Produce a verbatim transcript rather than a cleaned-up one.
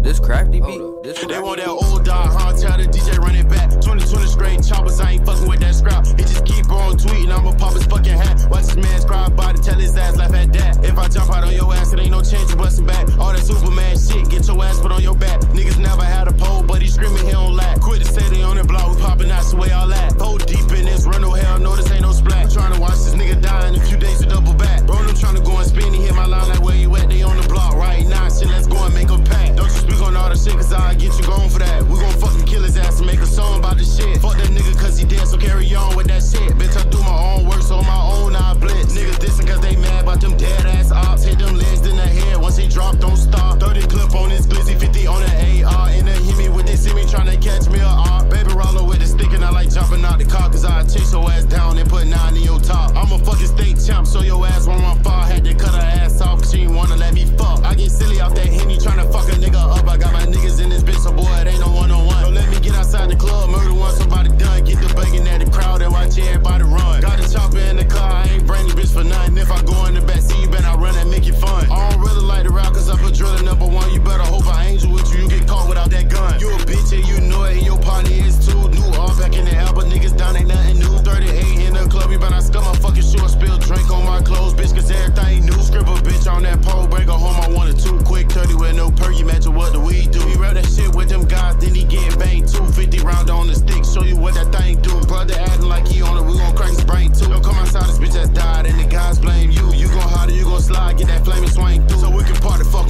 This crafty beat. This they want that old dog, huh? Tell the D J run it back. twenty twenty straight choppers, I ain't fucking with that scrap. He just keep on tweeting, I'ma pop his fucking hat. Watch this man's cry about it, tell his ass laugh at that. If I jump out on your ass, it ain't no chance you bustin' back. All that Superman shit, get your ass put on your back. Niggas never had a pole, but he screaming he don't lack. Quit the city on the block, we poppin' out the way all that. Pole deep in this, run no hell, no this ain't no splat. Tryna watch this nigga die in a few days to double back. Bro, I'm tryna go and spin, he hit my line like where you at, they on the block right now. Shit, let's go and make a pack. Don't you speak on all the shit, cause I'll get you going for that. We gon' fucking kill his ass and make a song about this shit. Fuck that nigga cause he dead, so carry on with that shit. Bitch, I do my own work, so on my own I blitz. Niggas dissing cause they mad about them dead ass ops. Hit them legs in the head, once he drop, don't stop. thirty clip on his glizzy, fifty on the A R. And they hit me with this, see me tryna catch me a R. Baby roller with the stick and I like jumping out the car, cause I chase your ass down and put nine in your top. I'm a fucking state champ, so your ass won't run far. Had to cut her ass off cause she ain't wanna let me fuck. I get silly off that Henny, tryna fuck a nigga up. I got my niggas in this bitch, so boy, it ain't no one-on-one. Don't let me get outside the club, murder one, somebody done. Get the bacon at the crowd and watch everybody run. Got a chopper in the car, I ain't bring this bitch for nothing. If I go in the back seat, you better run and make it fun. I don't really like the route cause I put drilling number one. You better hope I angel with you, you get caught without that gun. You a bitch and you know it, and your partner is too. New all back in the air, but niggas down ain't nothing new. thirty-eight in the club, you better scum my fucking short, spill drink on my clothes, bitch, cause everything new. Scribble bitch on that pole, break her home, I want a two. Quick thirty with no per, you match what the weed do. He rap that shit with them guys, then he get banged. two fifty round on the stick, show you what that thing do. Brother acting like he on it, we gon' crack his brain too. Don't come outside, this bitch has died, and the guys blame you. You gon' holler, you gon' slide, get that flaming swing through. So we can party, fuck